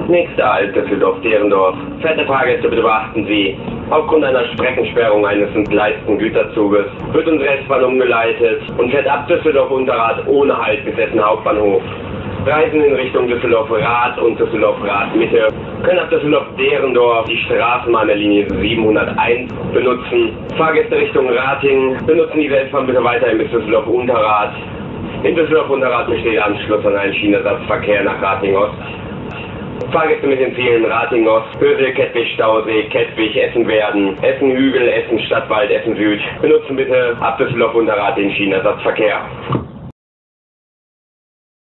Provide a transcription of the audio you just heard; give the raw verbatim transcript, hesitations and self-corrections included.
Nächster Halt Düsseldorf-Derendorf. Verehrte Fahrgäste, bitte beachten Sie, aufgrund einer Streckensperrung eines entgleisten Güterzuges wird unsere S-Bahn umgeleitet und fährt ab Düsseldorf-Unterrath ohne Halt bis Essen Hauptbahnhof. Reisen in Richtung Düsseldorf-Rath und Düsseldorf-Rath-Mitte können ab Düsseldorf-Derendorf die Straßenbahn der Linie siebenhunderteins benutzen. Fahrgäste Richtung Ratingen benutzen die S-Bahn bitte weiterhin bis Düsseldorf-Unterrath. In Düsseldorf-Unterrath besteht Anschluss an einen Schienenersatzverkehr nach Ratingen-Ost. Fahrgäste mit den Zielen Ratingen-Ost, Hösel, Kettwig, Stausee, Kettwig, Essen-Werden, Essen-Hügel, Essen-Stadtwald, Essen-Süd benutzen bitte ab Düsseldorf-Unterrath den Schienenersatzverkehr.